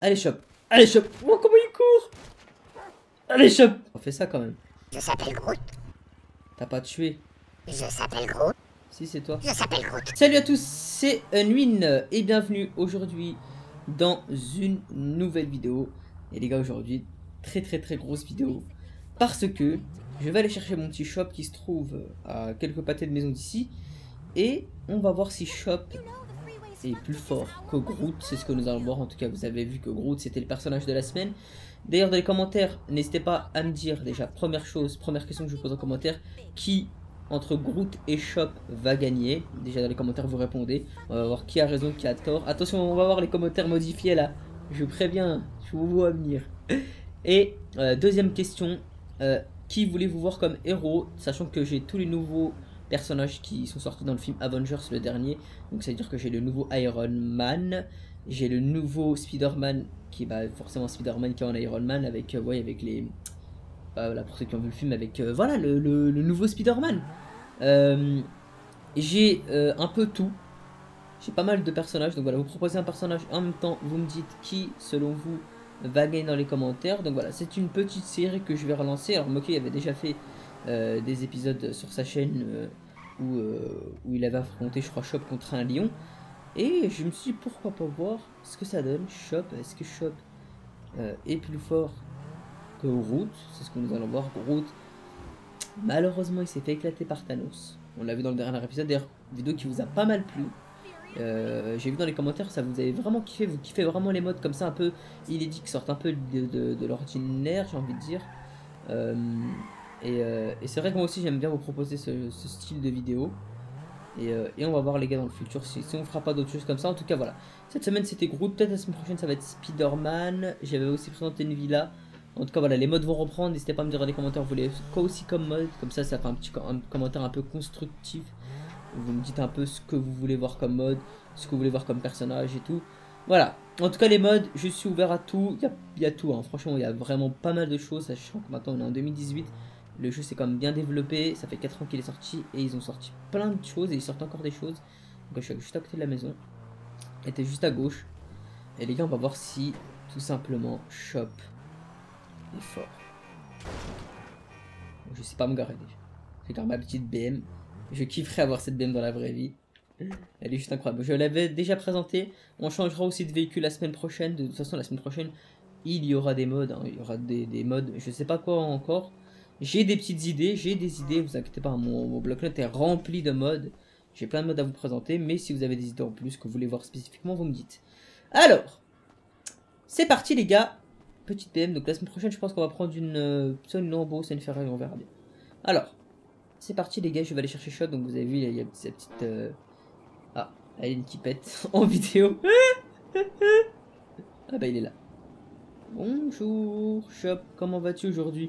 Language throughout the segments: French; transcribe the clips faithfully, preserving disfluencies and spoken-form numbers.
Allez, Chop. Allez, Chop. Oh, comment il court. Allez, Chop. On fait ça quand même. Je s'appelle Groot. T'as pas tué. Je s'appelle Groot. Si, c'est toi. Je s'appelle Groot. Salut à tous, c'est Unwin et bienvenue aujourd'hui dans une nouvelle vidéo. Et les gars, aujourd'hui, très très très grosse vidéo. Parce que je vais aller chercher mon petit shop qui se trouve à quelques pâtés de maison d'ici. Et on va voir si Chop est plus fort que Groot. C'est ce que nous allons voir. En tout cas, vous avez vu que Groot c'était le personnage de la semaine. D'ailleurs, dans les commentaires, n'hésitez pas à me dire déjà, première chose, première question que je vous pose en commentaire, qui entre Groot et Chop va gagner. Déjà dans les commentaires vous répondez. On va voir qui a raison, qui a tort. Attention, on va voir les commentaires modifiés là. Je vous préviens, je vous vois venir. Et euh, deuxième question, euh, qui voulez-vous voir comme héros, sachant que j'ai tous les nouveaux personnages qui sont sortis dans le film Avengers le dernier. Donc ça veut dire que j'ai le nouveau Iron Man, j'ai le nouveau Spider-Man qui est bah, forcément Spider-Man qui est en Iron Man avec, euh, ouais, avec les... Bah, voilà, pour ceux qui ont vu le film avec euh, voilà le, le, le nouveau Spider-Man. Euh, j'ai euh, un peu tout. J'ai pas mal de personnages. Donc voilà, vous proposez un personnage en même temps. Vous me dites qui, selon vous, va gagner dans les commentaires. Donc voilà, c'est une petite série que je vais relancer. Alors Moké avait déjà fait euh, des épisodes sur sa chaîne euh, où, euh, où il avait affronté, je crois, Chop contre un lion. Et je me suis dit pourquoi pas voir ce que ça donne. Chop, est-ce que Chop euh, est plus fort que Groot? C'est ce que nous allons voir. Groot, malheureusement, il s'est fait éclater par Thanos. On l'a vu dans le dernier épisode. D'ailleurs, vidéo qui vous a pas mal plu. Euh, J'ai vu dans les commentaires, ça vous avez vraiment kiffé. Vous kiffez vraiment les modes comme ça, un peu inédits, qui sortent un peu de, de, de l'ordinaire, j'ai envie de dire. Euh, et euh, et c'est vrai que moi aussi, j'aime bien vous proposer ce, ce style de vidéo. Et, euh, et on va voir les gars dans le futur si, si on fera pas d'autres choses comme ça. En tout cas, voilà. Cette semaine, c'était Groot. Peut-être la semaine prochaine, ça va être Spider-Man. J'avais aussi présenté une villa. En tout cas, voilà, les modes vont reprendre. N'hésitez pas à me dire dans les commentaires, vous voulez quoi aussi comme mode. Comme ça, ça fait un petit un commentaire un peu constructif. Vous me dites un peu ce que vous voulez voir comme mode, ce que vous voulez voir comme personnage et tout. Voilà. En tout cas, les modes, je suis ouvert à tout. Il y a, il y a tout, hein. Franchement, il y a vraiment pas mal de choses. Sachant que maintenant, on est en deux mille dix-huit. Le jeu s'est quand même bien développé. Ça fait quatre ans qu'il est sorti. Et ils ont sorti plein de choses. Et ils sortent encore des choses. Donc, je suis juste à côté de la maison. Elle était juste à gauche. Et les gars, on va voir si, tout simplement, Chop est fort. Je sais pas me garer déjà. C'est quand ma petite B M. Je kifferais avoir cette B M dans la vraie vie. Elle est juste incroyable. Je l'avais déjà présenté. On changera aussi de véhicule la semaine prochaine. De toute façon, la semaine prochaine, il y aura des modes. Hein. Il y aura des, des modes. Je sais pas quoi encore. J'ai des petites idées. J'ai des idées. Vous inquiétez pas. Mon, mon bloc-notes est rempli de modes. J'ai plein de modes à vous présenter. Mais si vous avez des idées en plus que vous voulez voir spécifiquement, vous me dites. Alors, c'est parti les gars. Petite P M. Donc la semaine prochaine, je pense qu'on va prendre une. Euh, soit une Lambo, soit une Ferrari. On verra bien. Alors, c'est parti les gars. Je vais aller chercher Shot. Donc vous avez vu, il y a cette petite. Euh... Ah, elle est une qui pète en vidéo. Ah bah il est là. Bonjour, Chop, comment vas-tu aujourd'hui?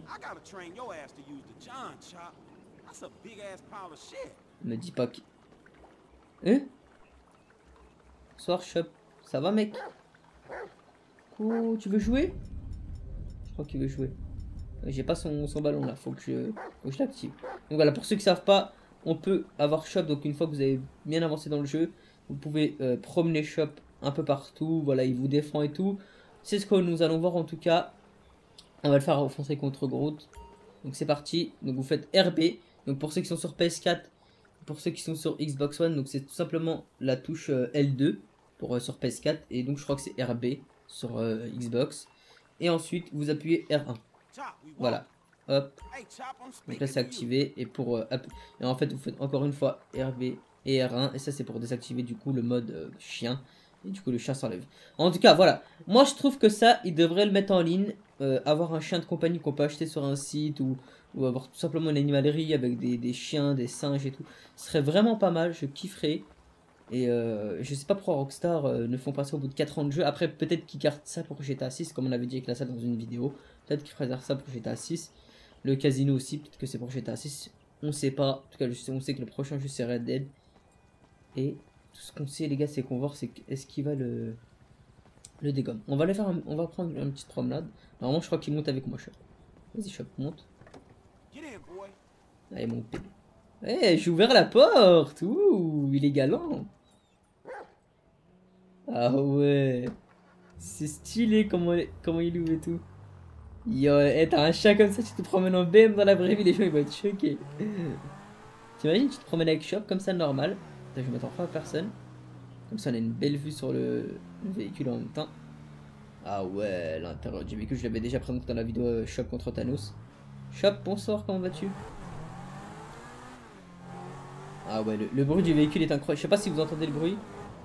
Me dis pas qui... Hein? Bonsoir, Chop. Ça va, mec? Oh, tu veux jouer? Je crois qu'il veut jouer. J'ai pas son, son ballon là, faut que je, faut que je l'active. Donc voilà, pour ceux qui savent pas, on peut avoir Chop. Donc une fois que vous avez bien avancé dans le jeu, vous pouvez euh, promener Chop un peu partout. Voilà, il vous défend et tout. C'est ce que nous allons voir en tout cas. On va le faire offenser contre Groot. Donc c'est parti. Donc vous faites R B. Donc pour ceux qui sont sur P S quatre, pour ceux qui sont sur Xbox One, donc c'est tout simplement la touche euh, L deux pour euh, sur P S quatre. Et donc je crois que c'est R B sur euh, Xbox. Et ensuite vous appuyez R un. Voilà. Hop. Donc là c'est activé. Et pour euh, et en fait vous faites encore une fois R B et R un. Et ça c'est pour désactiver du coup le mode euh, chien. Et du coup le chien s'enlève. En tout cas voilà. Moi je trouve que ça ils devraient le mettre en ligne. Euh, avoir un chien de compagnie qu'on peut acheter sur un site. Ou, ou avoir tout simplement une animalerie avec des, des chiens, des singes et tout. Ce serait vraiment pas mal. Je kifferais. Et euh, je sais pas pourquoi Rockstar euh, ne font pas ça au bout de quatre ans de jeu. Après peut-être qu'ils gardent ça pour G T A six. Comme on avait dit avec la salle dans une vidéo. Peut-être qu'ils feraient ça pour G T A six. Le casino aussi. Peut-être que c'est pour G T A six. On sait pas. En tout cas on sait que le prochain jeu c'est Red Dead. Et tout ce qu'on sait les gars c'est qu'on va voir c'est est-ce qu'il va le le dégomme. On va aller faire un, on va prendre une petite promenade. Normalement je crois qu'il monte avec moi. Chop. Vas-y Chop, monte. Allez monte. Eh hey, j'ai ouvert la porte. Ouh, il est galant. Ah ouais. C'est stylé comment, comment il ouvre et tout. Yo, hey, t'as un chat comme ça, tu te promènes en B M dans la vraie vie, les gens ils vont être choqués. T'imagines, tu te promènes avec Shop comme ça, normal. Attends, je vais mettre en trois personnes. Comme ça, on a une belle vue sur le, le véhicule en même temps. Ah ouais, l'intérieur du véhicule, je l'avais déjà présenté dans la vidéo euh, Shop contre Thanos. Shop, bonsoir, comment vas-tu? Ah ouais, le, le bruit du véhicule est incroyable. Je sais pas si vous entendez le bruit.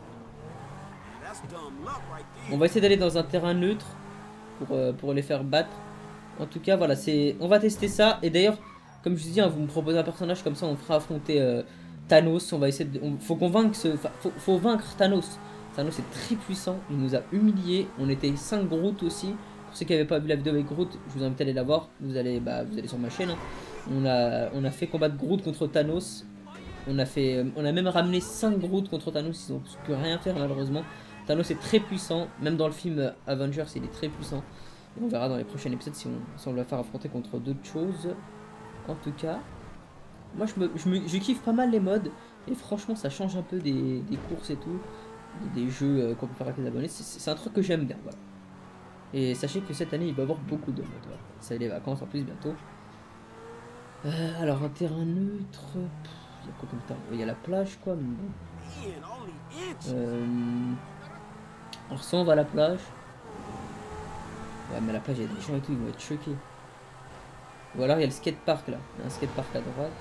On va essayer d'aller dans un terrain neutre pour, euh, pour les faire battre. En tout cas, voilà, c'est, on va tester ça. Et d'ailleurs, comme je vous dis, hein, vous me proposez un personnage comme ça, on fera affronter euh, Thanos. On va essayer de, on, faut convaincre ce, faut, faut vaincre Thanos. Thanos est très puissant, il nous a humiliés. On était cinq Groot aussi. Pour ceux qui n'avaient pas vu la vidéo avec Groot, je vous invite à aller la voir. Vous allez, bah, vous allez sur ma chaîne. Hein. On a, on a fait combattre Groot contre Thanos. On a fait, on a même ramené cinq Groot contre Thanos. Ils n'ont pu rien faire malheureusement. Thanos est très puissant, même dans le film Avengers, il est très puissant. Et on verra dans les prochains épisodes si on, si on va faire affronter contre d'autres choses. En tout cas, moi je, me, je, me, je kiffe pas mal les modes. Et franchement, ça change un peu des, des courses et tout. Des, des jeux euh, qu'on peut faire avec les abonnés. C'est un truc que j'aime bien. Voilà. Et sachez que cette année, il va y avoir beaucoup de modes. Voilà. Ça y est, les vacances en plus bientôt. Euh, alors, un terrain neutre. Il y a quoi comme terrain? Il y a la plage, quoi. Mais bon. Euh, alors, soit on va à la plage. Ouais, mais à la plage, il y a des gens et tout, ils vont être choqués. Ou alors, il y a le skatepark là. Il y a un skatepark à droite.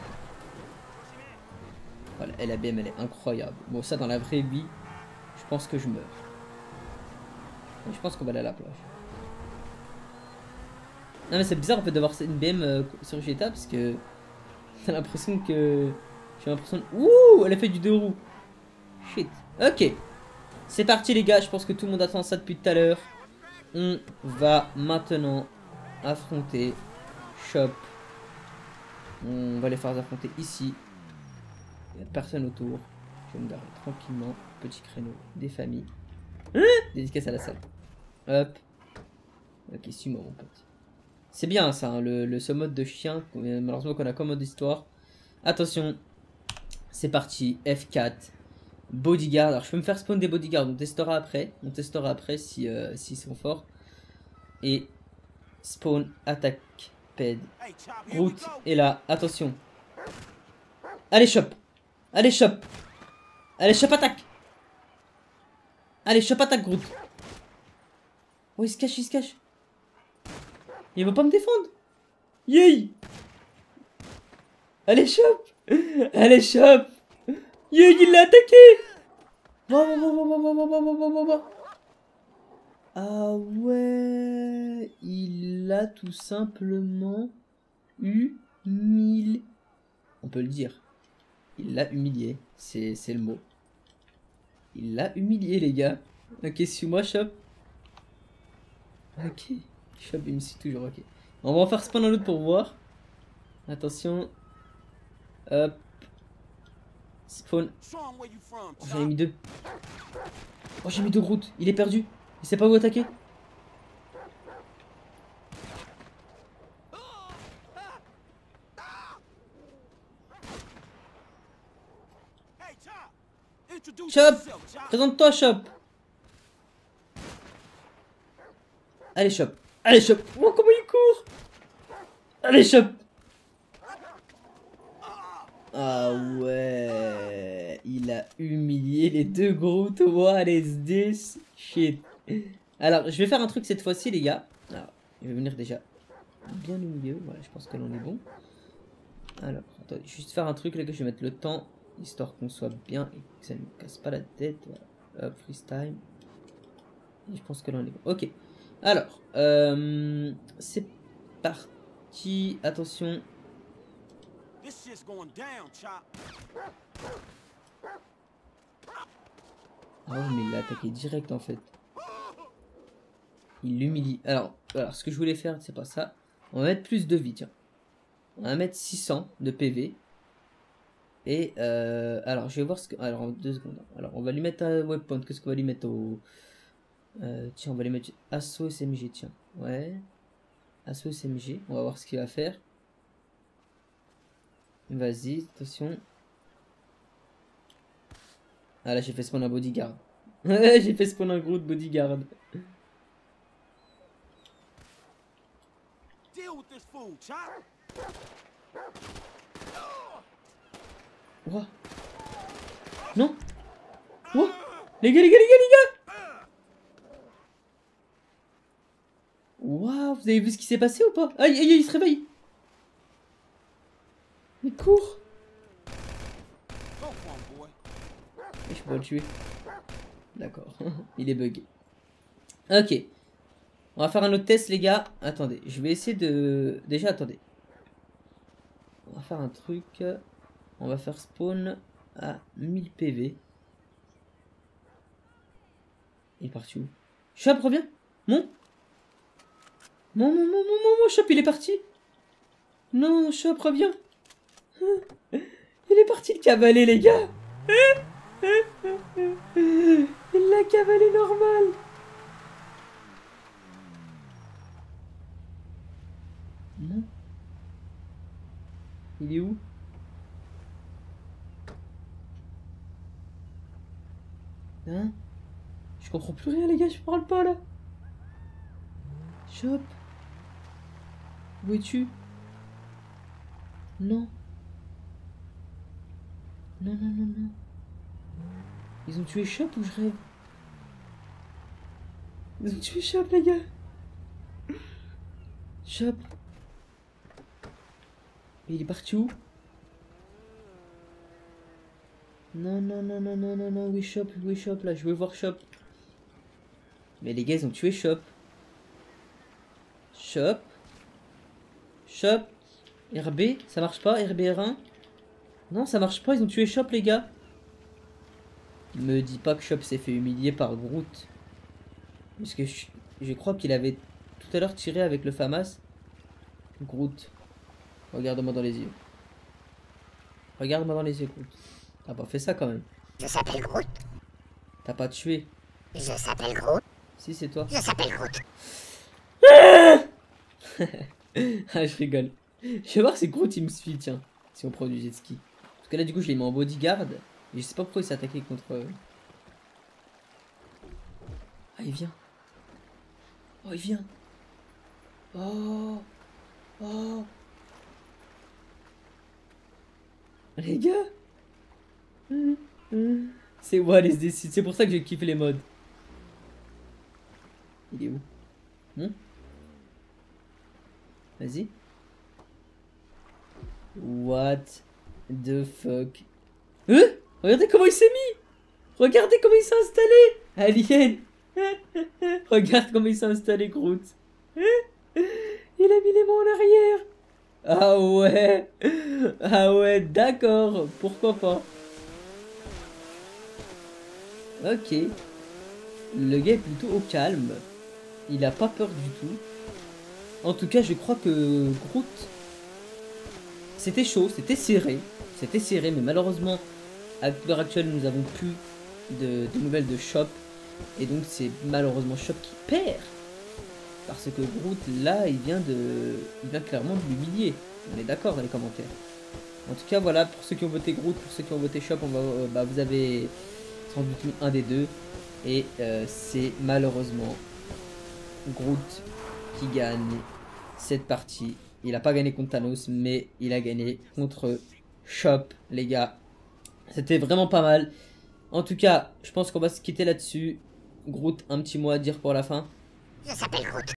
Voilà, et la B M, elle est incroyable. Bon, ça, dans la vraie vie, je pense que je meurs. Donc, je pense qu'on va aller à la plage. Non, mais c'est bizarre en fait d'avoir une B M euh, sur G T A parce que t'as l'impression que. J'ai l'impression. Ouh, elle a fait du deux roues. Shit. Ok. C'est parti, les gars. Je pense que tout le monde attend ça depuis tout à l'heure. On va maintenant affronter Shop. On va les faire affronter ici. Il n'y a personne autour. Je vais me garer tranquillement. Petit créneau. Des familles. Hein, dédicace à la salle. Hop. Ok, suis-moi, mon pote. C'est bien ça, hein, le, le ce mode de chien. Malheureusement qu'on a comme mode d'histoire. Attention. C'est parti. F quatre. Bodyguard. Alors je peux me faire spawn des bodyguards. On testera après. On testera après si euh, s'ils sont forts. Et spawn attaque ped. Groot est là. Attention. Allez Shop. Allez Shop. Allez Shop attaque. Allez Shop attaque Groot. Oh il se cache, il se cache. Il va pas me défendre. Yay. Allez Shop. Allez Shop. Yay, il l'a attaqué. Ah ouais. Il l'a tout simplement humilié. On peut le dire. Il l'a humilié. C'est le mot. Il l'a humilié, les gars. Ok, suis-moi, Shop. Ok. Shop, il me suit toujours, ok. On va en faire spawn un autre pour voir. Attention. Hop. Spawn. Oh, j'en ai mis deux. Oh, j'ai mis deux Groot. Il est perdu. Il sait pas où attaquer. Shop. Présente-toi, Shop. Allez, Shop. Allez, Shop. Oh, comment il court. Allez, Shop. Ah ouais. Il a humilié les deux Groot. What is this shit. Alors, je vais faire un truc cette fois-ci, les gars. Alors, je vais venir déjà bien au milieu. Voilà, je pense que l'on est bon. Alors, attends, juste faire un truc, là, que je vais mettre le temps. Histoire qu'on soit bien et que ça ne nous casse pas la tête. Voilà. Hop, freestyle. Et je pense que l'on est bon. Ok. Alors, euh, c'est parti. Attention. Ah ouais, mais il l'a attaqué direct en fait. Il l'humilie. Alors, alors, ce que je voulais faire, c'est pas ça. On va mettre plus de vie, tiens. On va mettre six cents de P V. Et euh, alors, je vais voir ce que. Alors, en deux secondes. Alors, on va lui mettre un weapon. Qu'est-ce qu'on va lui mettre au. Euh, tiens, on va lui mettre assaut S M G. Tiens, ouais. Assaut S M G. On va voir ce qu'il va faire. Vas-y, attention. Ah là, j'ai fait spawn un bodyguard. J'ai fait spawn un Groot bodyguard. Ouah. Non. Ouah. Les gars, les gars, les gars, les gars. Waouh, vous avez vu ce qui s'est passé ou pas? Aïe, aïe, aïe, il se réveille. Mais cours. Je peux pas le tuer. D'accord, il est bugué. Ok. On va faire un autre test, les gars. Attendez, je vais essayer de... Déjà, attendez. On va faire un truc. On va faire spawn à mille P V. Il est parti où? Shop, reviens. Mon Mon, mon, mon, mon, mon, mon, Shop, il est parti. Non, Shop, reviens. Il est parti le cavaler, les gars. Il l'a cavalé normal. Non. Il est où? Hein? Je comprends plus rien, les gars, je parle pas là. Shop. Où es-tu? Non. Non, non, non, non. Ils ont tué Shop ou je rêve? Ils ont tué Shop, les gars. Shop. Mais il est parti où? Non, non, non, non, non, non, non, où est Shop? Où est Shop là? Je veux voir Shop. Mais les gars, ils ont tué Shop. Shop. Shop. R B, ça marche pas? R B R un? Non, ça marche pas, ils ont tué Shop, les gars. Me dis pas que Shop s'est fait humilier par Groot. Parce que je, je crois qu'il avait tout à l'heure tiré avec le FAMAS. Groot. Regarde-moi dans les yeux. Regarde-moi dans les yeux, Groot. T'as pas fait ça quand même. Je s'appelle Groot. T'as pas tué. Je s'appelle Groot. Si, c'est toi. Je s'appelle Groot. Ah, je rigole. Je vais voir si Groot il me suit, tiens. Si on prend du jet ski. Parce que là, du coup, je l'ai mis en bodyguard. Et je sais pas pourquoi il s'est attaqué contre... Ah, il vient. Oh, il vient. Oh. Oh. Les gars. C'est what is this? C'est pour ça que j'ai kiffé les mods. Il est où? Hum? Vas-y. What the fuck? Hein? Regardez comment il s'est mis! Regardez comment il s'est installé! Alien! Regarde comment il s'est installé, Groot! Il a mis les mains en arrière! Ah ouais! Ah ouais, d'accord! Pourquoi pas? Ok. Le gars est plutôt au calme. Il a pas peur du tout. En tout cas, je crois que Groot... C'était chaud, c'était serré. C'était serré, mais malheureusement, à l'heure actuelle, nous avons plus de, de nouvelles de Shop. Et donc, c'est malheureusement Shop qui perd. Parce que Groot, là, il vient de... Il vient clairement de l'humilier. On est d'accord dans les commentaires. En tout cas, voilà, pour ceux qui ont voté Groot, pour ceux qui ont voté Shop, on va, euh, bah, vous avez sans doute mis un des deux. Et euh, c'est malheureusement Groot qui gagne cette partie. Il n'a pas gagné contre Thanos, mais il a gagné contre Shop, les gars. C'était vraiment pas mal. En tout cas, je pense qu'on va se quitter là-dessus. Groot, un petit mot à dire pour la fin? Je s'appelle Groot.